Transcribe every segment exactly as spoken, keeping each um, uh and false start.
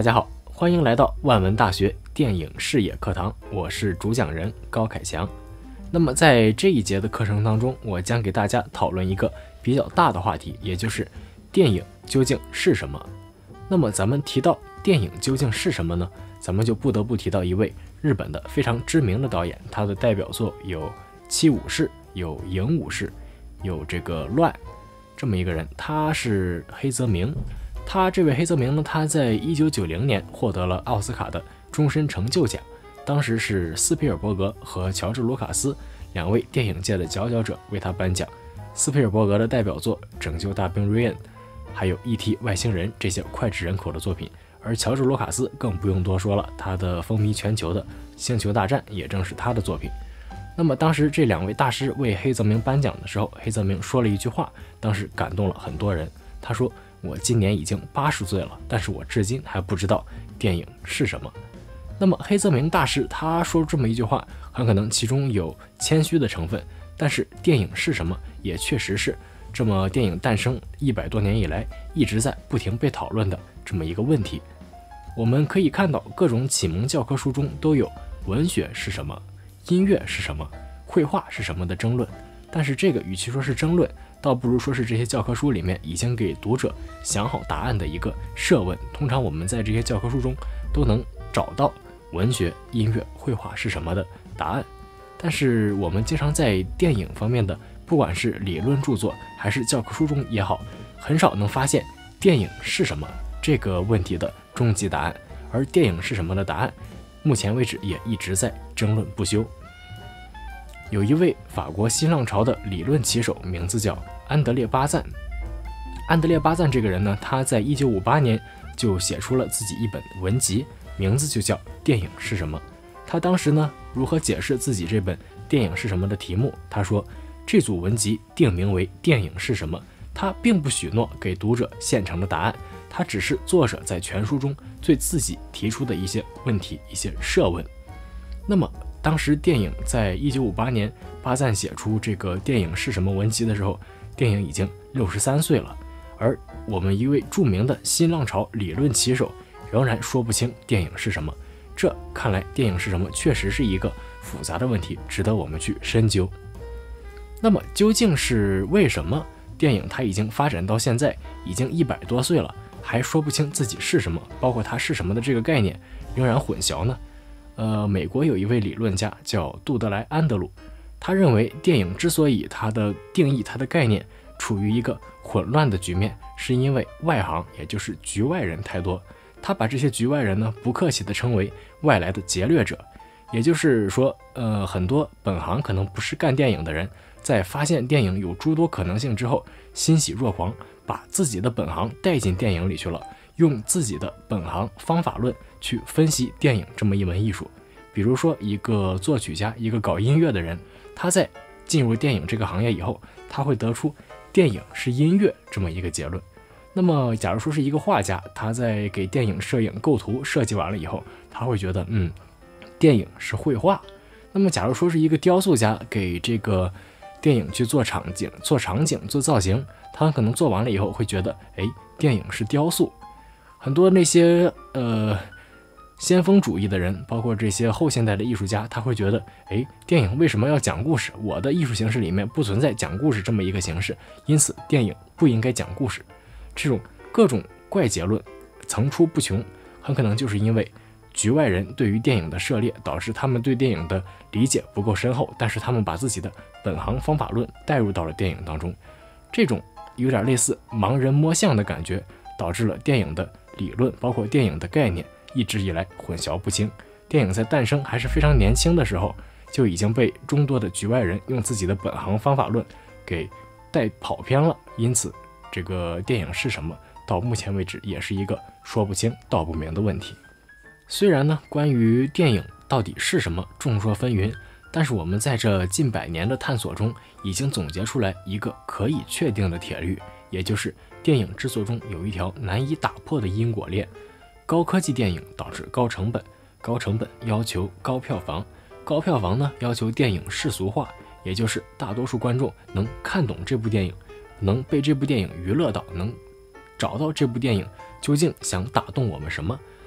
大家好，欢迎来到万文大学电影视野课堂，我是主讲人高凯翔。那么在这一节的课程当中，我将给大家讨论一个比较大的话题，也就是电影究竟是什么。那么咱们提到电影究竟是什么呢？咱们就不得不提到一位日本的非常知名的导演，他的代表作有《七武士》、有《影武士》、有这个《乱》这么一个人，他是黑泽明。他这位黑泽明呢，他在一九九零年获得了奥斯卡的终身成就奖，当时是斯皮尔伯格和乔治卢卡斯两位电影界的佼佼者为他颁奖。斯皮尔伯格的代表作《拯救大兵瑞恩》还有 E T 外星人这些脍炙人口的作品，而乔治卢卡斯更不用多说了，他的风靡全球的《星球大战》也正是他的作品。那么当时这两位大师为黑泽明颁奖的时候，黑泽明说了一句话，当时感动了很多人。他说，我今年已经八十岁了，但是我至今还不知道电影是什么。那么黑泽明大师他说这么一句话，很可能其中有谦虚的成分，但是电影是什么也确实是这么电影诞生一百多年以来一直在不停被讨论的这么一个问题。我们可以看到各种启蒙教科书中都有文学是什么、音乐是什么、绘画是什么的争论，但是这个与其说是争论，倒不如说是这些教科书里面已经给读者想好答案的一个设问。通常我们在这些教科书中都能找到文学、音乐、绘画是什么的答案，但是我们经常在电影方面的不管是理论著作还是教科书中也好，很少能发现电影是什么这个问题的终极答案，而电影是什么的答案目前为止也一直在争论不休。有一位法国新浪潮的理论旗手，名字叫安德烈·巴赞。安德烈·巴赞这个人呢，他在一九五八年就写出了自己一本文集，名字就叫《电影是什么》。他当时呢，如何解释自己这本《电影是什么》的题目？他说，这组文集定名为《电影是什么》，他并不许诺给读者现成的答案，他只是作者在全书中对自己提出的一些问题、一些设问。那么当时电影在一九五八年巴赞写出这个电影是什么文集的时候，电影已经六十三岁了，而我们一位著名的新浪潮理论旗手仍然说不清电影是什么。这看来电影是什么确实是一个复杂的问题，值得我们去深究。那么究竟是为什么电影它已经发展到现在已经一百多岁了，还说不清自己是什么，包括它是什么的这个概念仍然混淆呢？呃，美国有一位理论家叫杜德莱·安德鲁，他认为电影之所以它的定义、它的概念处于一个混乱的局面，是因为外行，也就是局外人太多。他把这些局外人呢，不客气地称为外来的劫掠者。也就是说，呃，很多本行可能不是干电影的人，在发现电影有诸多可能性之后，欣喜若狂，把自己的本行带进电影里去了，用自己的本行方法论去分析电影这么一门艺术。比如说一个作曲家，一个搞音乐的人，他在进入电影这个行业以后，他会得出电影是音乐这么一个结论。那么假如说是一个画家，他在给电影摄影构图设计完了以后，他会觉得嗯，电影是绘画。那么假如说是一个雕塑家给这个电影去做场景做场景做造型，他可能做完了以后会觉得，哎，电影是雕塑。很多那些呃先锋主义的人，包括这些后现代的艺术家，他会觉得，哎，电影为什么要讲故事？我的艺术形式里面不存在讲故事这么一个形式，因此电影不应该讲故事。这种各种怪结论层出不穷，很可能就是因为局外人对于电影的涉猎，导致他们对电影的理解不够深厚，但是他们把自己的本行方法论带入到了电影当中。这种有点类似盲人摸象的感觉，导致了电影的理论包括电影的概念一直以来混淆不清。电影在诞生还是非常年轻的时候，就已经被众多的局外人用自己的本行方法论给带跑偏了，因此这个电影是什么到目前为止也是一个说不清道不明的问题。虽然呢，关于电影到底是什么众说纷纭，但是我们在这近百年的探索中已经总结出来一个可以确定的铁律，也就是电影制作中有一条难以打破的因果链。高科技电影导致高成本，高成本要求高票房，高票房呢要求电影世俗化，也就是大多数观众能看懂这部电影，能被这部电影娱乐到，能找到这部电影究竟想打动我们什么。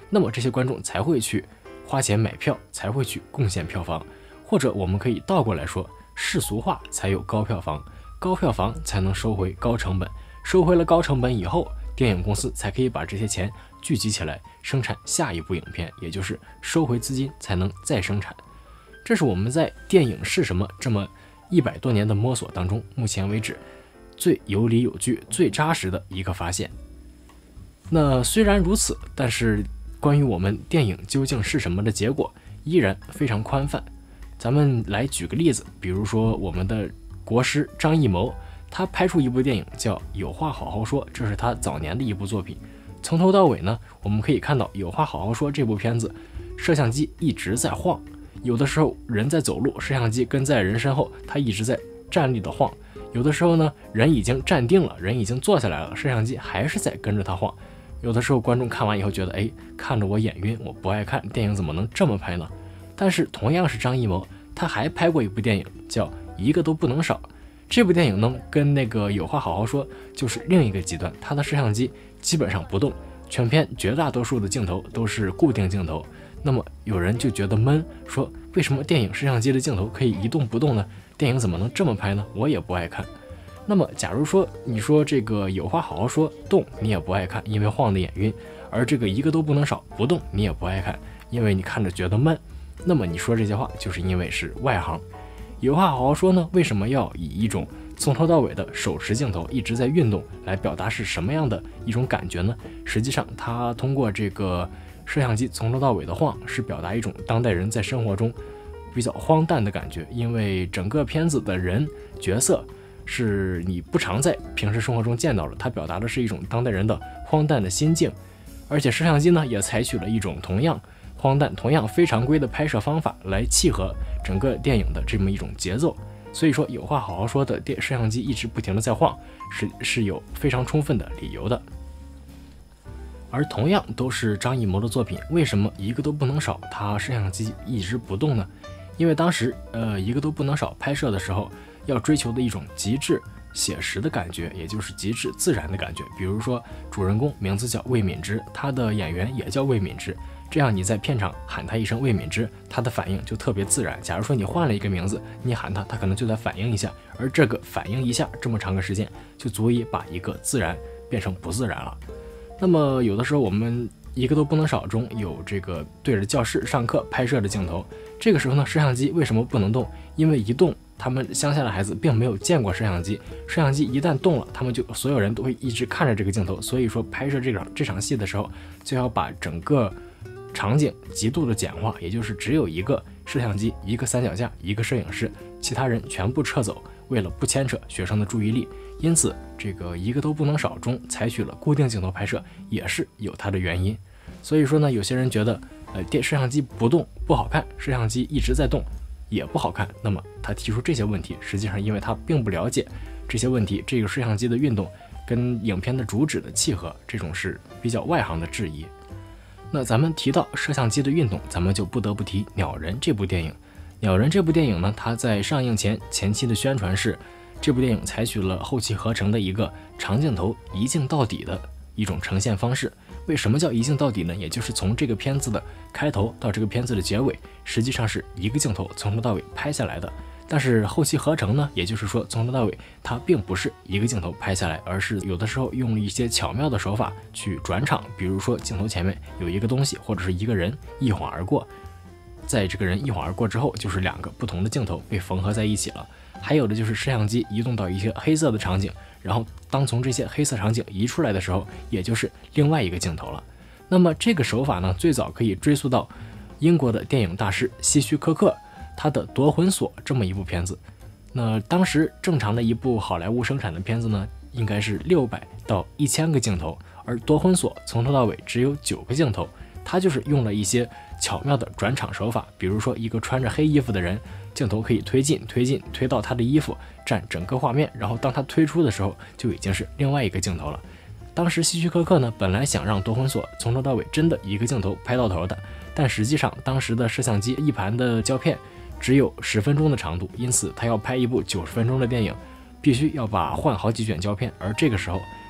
那么这些观众才会去花钱买票，才会去贡献票房。或者我们可以倒过来说，世俗化才有高票房，高票房才能收回高成本，收回了高成本以后，电影公司才可以把这些钱聚集起来生产下一部影片，也就是收回资金才能再生产。这是我们在电影是什么这么一百多年的摸索当中，目前为止最有理有据、最扎实的一个发现。那虽然如此，但是关于我们电影究竟是什么的结果依然非常宽泛。咱们来举个例子，比如说我们的国师张艺谋，他拍出一部电影叫《有话好好说》，这是他早年的一部作品。从头到尾呢，我们可以看到《有话好好说》这部片子，摄像机一直在晃，有的时候人在走路，摄像机跟在人身后，他一直在站立的晃；有的时候呢，人已经站定了，人已经坐下来了，摄像机还是在跟着他晃。有的时候观众看完以后觉得，哎，看着我眼晕，我不爱看，电影怎么能这么拍呢？但是同样是张艺谋，他还拍过一部电影叫《一个都不能少》。这部电影呢，跟那个有话好好说就是另一个极端，他的摄像机基本上不动，全片绝大多数的镜头都是固定镜头。那么有人就觉得闷，说为什么电影摄像机的镜头可以一动不动呢？电影怎么能这么拍呢？我也不爱看。那么假如说你说这个有话好好说动，你也不爱看，因为晃得眼晕；而这个一个都不能少不动，你也不爱看，因为你看着觉得闷。那么你说这些话就是因为是外行。有话好好说呢，为什么要以一种从头到尾的手持镜头一直在运动来表达是什么样的一种感觉呢？实际上它通过这个摄像机从头到尾的晃，是表达一种当代人在生活中比较荒诞的感觉。因为整个片子的人角色是你不常在平时生活中见到的，它表达的是一种当代人的荒诞的心境。而且摄像机呢也采取了一种同样荒诞、同样非常规的拍摄方法来契合整个电影的这么一种节奏。所以说有话好好说的电摄像机一直不停的在晃，是是有非常充分的理由的。而同样都是张艺谋的作品，为什么一个都不能少他摄像机一直不动呢？因为当时呃一个都不能少拍摄的时候要追求的一种极致写实的感觉，也就是极致自然的感觉。比如说主人公名字叫魏敏之，他的演员也叫魏敏之，这样你在片场喊他一声魏敏之，他的反应就特别自然。假如说你换了一个名字，你喊他，他可能就得反应一下，而这个反应一下这么长的时间，就足以把一个自然变成不自然了。那么有的时候我们一个都不能少中有这个对着教室上课拍摄的镜头，这个时候呢，摄像机为什么不能动？因为一动，他们乡下的孩子并没有见过摄像机，摄像机一旦动了，他们就所有人都会一直看着这个镜头。所以说拍摄这场这场戏的时候，就要把整个场景极度的简化，也就是只有一个摄像机、一个三脚架、一个摄影师，其他人全部撤走，为了不牵扯学生的注意力。因此这个一个都不能少中采取了固定镜头拍摄，也是有它的原因。所以说呢，有些人觉得呃电摄像机不动不好看，摄像机一直在动也不好看。那么他提出这些问题，实际上因为他并不了解这些问题，这个摄像机的运动跟影片的主旨的契合，这种是比较外行的质疑。那咱们提到摄像机的运动，咱们就不得不提《鸟人》这部电影。《鸟人》这部电影呢，它在上映前前期的宣传是，这部电影采取了后期合成的一个长镜头一镜到底的一种呈现方式。为什么叫一镜到底呢？也就是从这个片子的开头到这个片子的结尾，实际上是一个镜头从头到尾拍下来的。但是后期合成呢，也就是说从头到尾它并不是一个镜头拍下来，而是有的时候用了一些巧妙的手法去转场。比如说镜头前面有一个东西或者是一个人一晃而过，在这个人一晃而过之后，就是两个不同的镜头被缝合在一起了。还有的就是摄像机移动到一些黑色的场景，然后当从这些黑色场景移出来的时候，也就是另外一个镜头了。那么这个手法呢，最早可以追溯到英国的电影大师希区柯克他的《夺魂锁》这么一部片子。那当时正常的一部好莱坞生产的片子呢，应该是六百到一千个镜头，而《夺魂锁》从头到尾只有九个镜头。它就是用了一些巧妙的转场手法，比如说一个穿着黑衣服的人，镜头可以推进推进推到他的衣服，占整个画面，然后当他推出的时候就已经是另外一个镜头了。当时希区柯克呢，本来想让《夺魂锁》从头到尾真的一个镜头拍到头的，但实际上当时的摄像机一盘的胶片只有十分钟的长度，因此他要拍一部九十分钟的电影，必须要把换好几卷胶片，而这个时候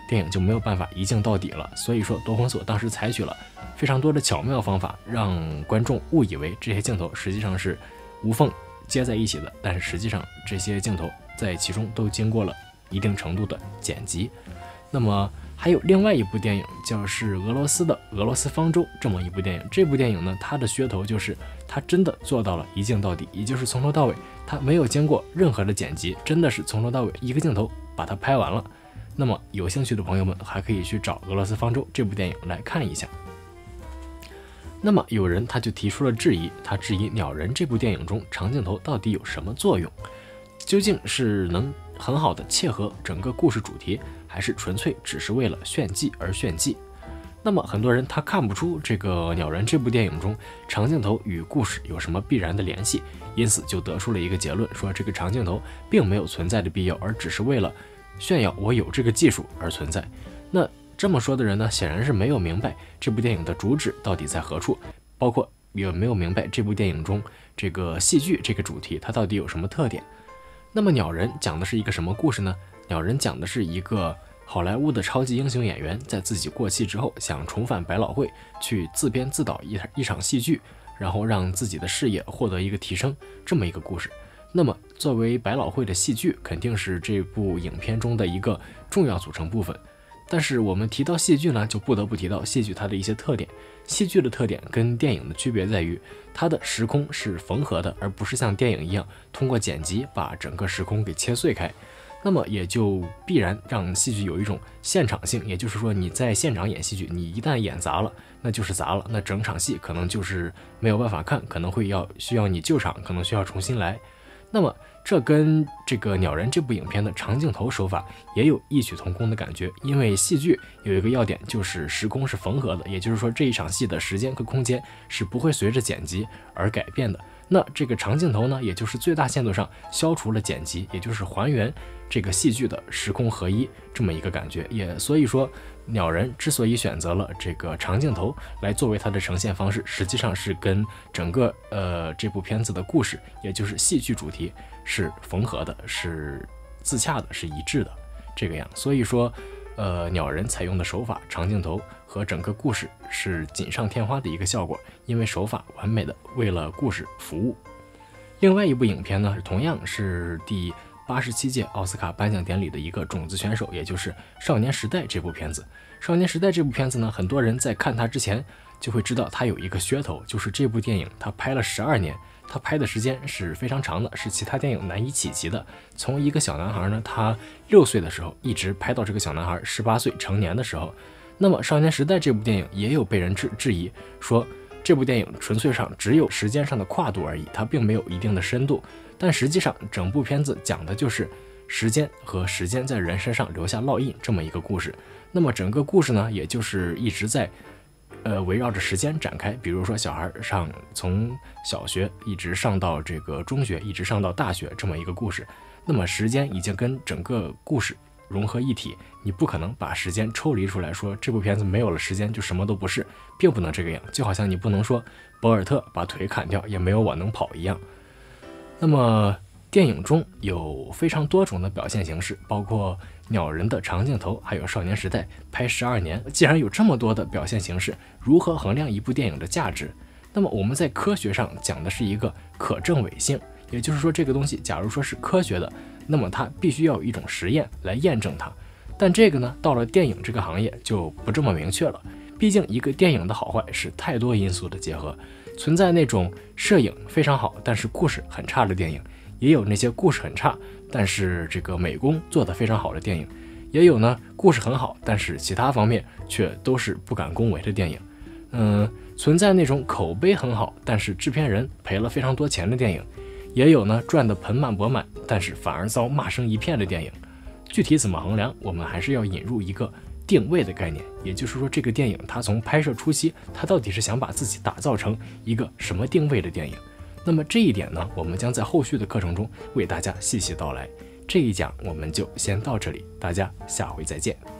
电影就没有办法一镜到底了。所以说夺魂锁当时采取了非常多的巧妙方法，让观众误以为这些镜头实际上是无缝接在一起的，但是实际上这些镜头在其中都经过了一定程度的剪辑。那么还有另外一部电影叫是俄罗斯的《俄罗斯方舟》这么一部电影，这部电影呢，它的噱头就是它真的做到了一镜到底，也就是从头到尾它没有经过任何的剪辑，真的是从头到尾一个镜头把它拍完了。那么有兴趣的朋友们还可以去找《俄罗斯方舟》这部电影来看一下。那么有人他就提出了质疑，他质疑《鸟人》这部电影中长镜头到底有什么作用，究竟是能很好的切合整个故事主题，还是纯粹只是为了炫技而炫技。那么很多人他看不出这个《鸟人》这部电影中长镜头与故事有什么必然的联系，因此就得出了一个结论，说这个长镜头并没有存在的必要，而只是为了炫耀我有这个技术而存在。那这么说的人呢，显然是没有明白这部电影的主旨到底在何处，包括也没有明白这部电影中这个戏剧这个主题它到底有什么特点。那么鸟人讲的是一个什么故事呢？鸟人讲的是一个好莱坞的超级英雄演员在自己过气之后，想重返百老汇去自编自导一一场戏剧，然后让自己的事业获得一个提升，这么一个故事。那么作为百老汇的戏剧，肯定是这部影片中的一个重要组成部分。但是我们提到戏剧呢，就不得不提到戏剧它的一些特点。戏剧的特点跟电影的区别在于，它的时空是缝合的，而不是像电影一样通过剪辑把整个时空给切碎开。那么也就必然让戏剧有一种现场性，也就是说你在现场演戏剧，你一旦演砸了，那就是砸了，那整场戏可能就是没有办法看，可能会要需要你救场，可能需要重新来。那么这跟这个鸟人这部影片的长镜头手法也有异曲同工的感觉，因为戏剧有一个要点就是时空是缝合的，也就是说这一场戏的时间和空间是不会随着剪辑而改变的。那这个长镜头呢，也就是最大限度上消除了剪辑，也就是还原这个戏剧的时空合一这么一个感觉。也所以说鸟人之所以选择了这个长镜头来作为它的呈现方式，实际上是跟整个呃这部片子的故事，也就是戏剧主题是缝合的，是自洽的，是一致的这个样。所以说呃鸟人采用的手法长镜头和整个故事是锦上添花的一个效果，因为手法完美的为了故事服务。另外一部影片呢，同样是第八十七届奥斯卡颁奖典礼的一个种子选手，也就是《少年时代》这部片子。《少年时代》这部片子呢，很多人在看它之前就会知道它有一个噱头，就是这部电影它拍了十二年，它拍的时间是非常长的，是其他电影难以企及的。从一个小男孩呢，他六岁的时候一直拍到这个小男孩十八岁成年的时候。那么《少年时代》这部电影也有被人质质疑说，这部电影纯粹上只有时间上的跨度而已，它并没有一定的深度。但实际上整部片子讲的就是时间和时间在人身上留下烙印这么一个故事。那么整个故事呢，也就是一直在呃围绕着时间展开，比如说小孩上从小学一直上到这个中学，一直上到大学这么一个故事。那么时间已经跟整个故事融合一体，你不可能把时间抽离出来说这部片子没有了时间就什么都不是，并不能这个样。就好像你不能说博尔特把腿砍掉也没有我能跑一样。那么电影中有非常多种的表现形式，包括鸟人的长镜头，还有少年时代拍十二年。既然有这么多的表现形式，如何衡量一部电影的价值？那么我们在科学上讲的是一个可证伪性，也就是说这个东西假如说是科学的，那么它必须要有一种实验来验证它。但这个呢，到了电影这个行业就不这么明确了。毕竟一个电影的好坏是太多因素的结合，存在那种摄影非常好但是故事很差的电影，也有那些故事很差但是这个美工做得非常好的电影，也有呢故事很好但是其他方面却都是不敢恭维的电影。嗯，存在那种口碑很好但是制片人赔了非常多钱的电影，也有呢赚得盆满钵满但是反而遭骂声一片的电影。具体怎么衡量，我们还是要引入一个定位的概念，也就是说这个电影它从拍摄初期它到底是想把自己打造成一个什么定位的电影。那么这一点呢，我们将在后续的课程中为大家细细道来。这一讲我们就先到这里，大家下回再见。